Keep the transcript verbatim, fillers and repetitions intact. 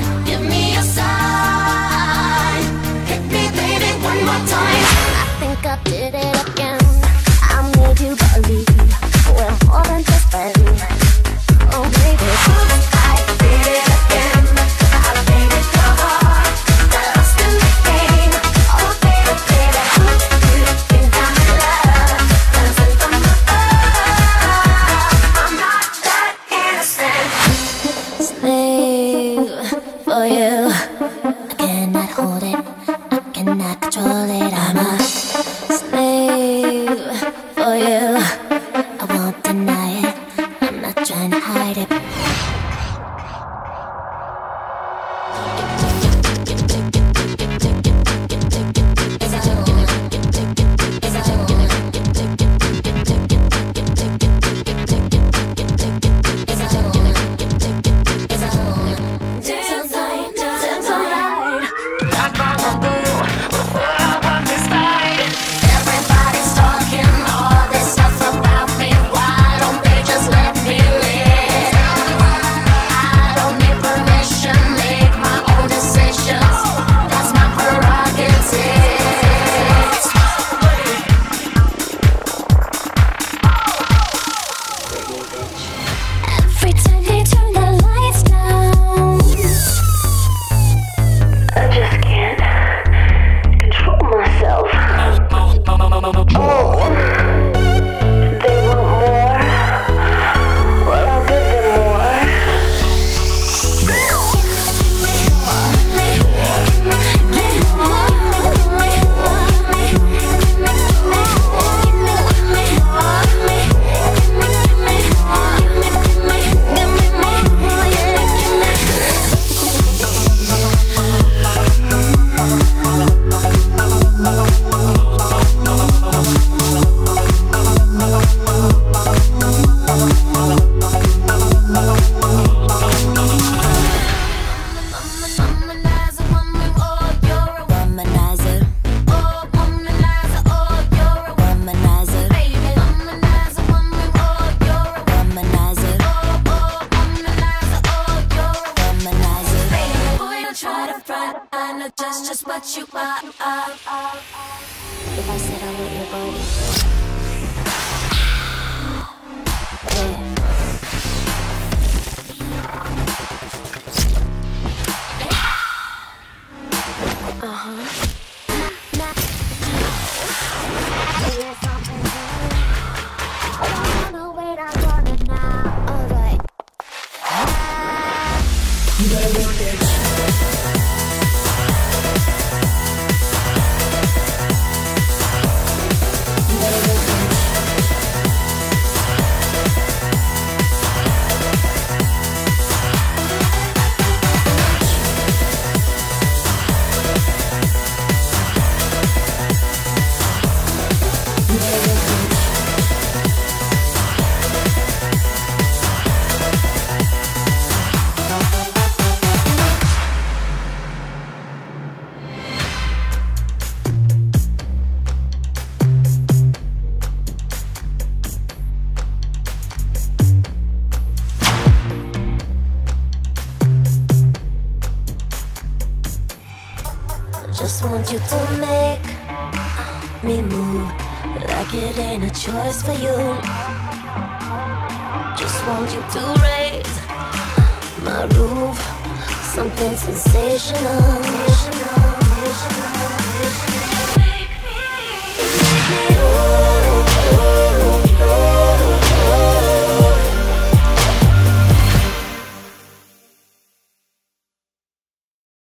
Give me a sign. Hit me, baby, one more time. I think I did it again. I made you believe we're more than just friends. Oh baby, I did it again. I made it your heart, lost in the game. Oh baby, baby, you think I'm in love? 'Cause if I'm not, I'm not that innocent. Slave for you. I cannot hold it, I cannot control it. I'm a slave for you. I won't deny it, I'm not trying to hide it. Everybody's talking all this stuff about me. Why don't they just let me live? I don't need permission, make my own decisions. That's my prerogative. Every time they turn the lights down, I just can't control myself. Oh, they want more. Well, I'll give them more. Womanizer. Oh, womanizer, oh, you're a womanizer. Baby, womanizer, woman, oh, you're a womanizer. Oh, oh, womanizer, oh, you're a womanizer. Baby, boy, don't try to front, I know just, just what you are. If I said I want your body, yeah. Uh-huh. Alright. You better work it. Just want you to make me move like it ain't a choice for you. Just want you to raise my roof, something sensational.